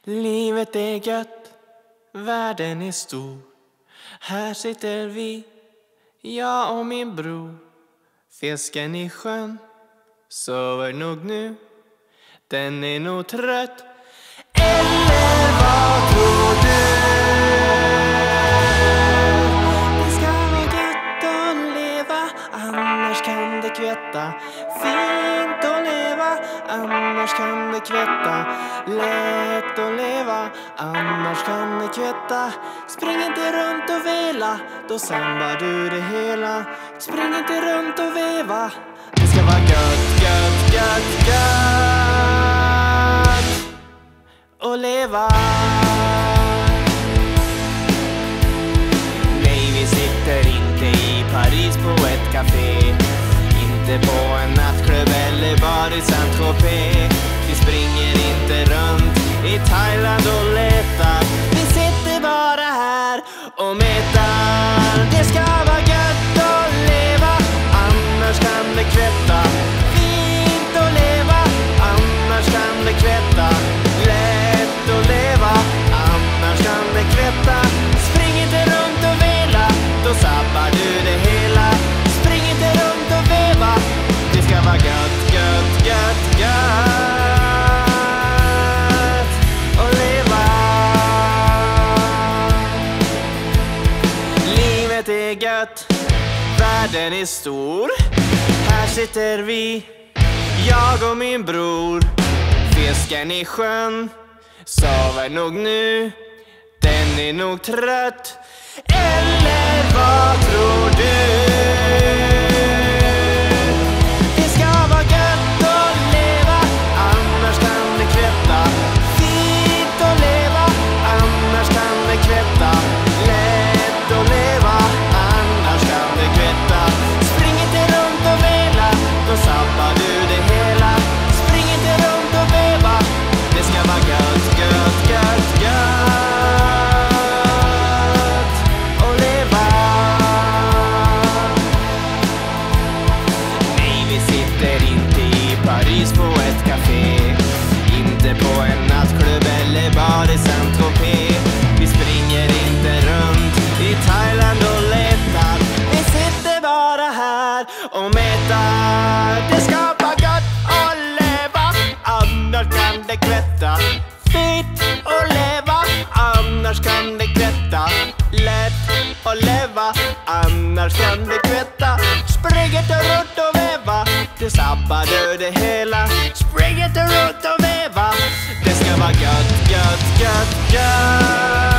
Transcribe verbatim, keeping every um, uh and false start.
Livet är gött, världen är stor. Här sitter vi, jag och min bror. Fisken i sjön sover nog nu. Den är nog trött. Eller vad tror du? Det ska vara gött att leva, annars kan det kvätta. Fint att leva, annars kan det kvätta. Lätt att leva, annars kan det kvätta. Spring inte runt och vela, då sambar du det hela. Spring inte runt och veva. Det ska vara gött, gött, gött, gött att leva. Nej, vi sitter inte i Paris på ett café, inte på en nattklubb eller bar i Saint-Tropez. Vi springer inte runt i Thailand och letar. Vi sitter bara här och metar. Det ska vara gött att leva, annars kan det kvätta. Fint att leva, annars kan det kvätta. Lätt att leva, annars kan det kvätta. Spring inte runt och vela, då sabbar du det hela. Spring inte runt och veva. Det ska vara gött, gött, gött, gött att leva. Livet är gött, världen är stor. Här sitter vi, jag och min bror. Fisken i sjön sover nog nu. Den är nog trött. Eller vad tror du? Det ska vara gött att leva, annars kan det kvätta. Fint att leva, annars kan det kvätta. Lätt att leva, annars kan det kvätta. Spring inte runt och vela, då sabbar du det hela. Spring inte runt och veva. Det ska vara gött, gött, gött, gött att leva. Nej, vi sitter inte i Paris på ett café, inte på en nattklubb eller bar i Saint-Tropez. Vi springer inte runt i Thailand och letar. Vi sitter bara här och metar. Det ska vara gött att leva, annars kan det kvätta. Fint att leva, annars kan det kvätta. Lätt att leva, annars kan det kvätta. Spring inte runt och veva, det sabbar du det hela. Spring inte runt och veva. Det ska vara gött, gött, gött, gött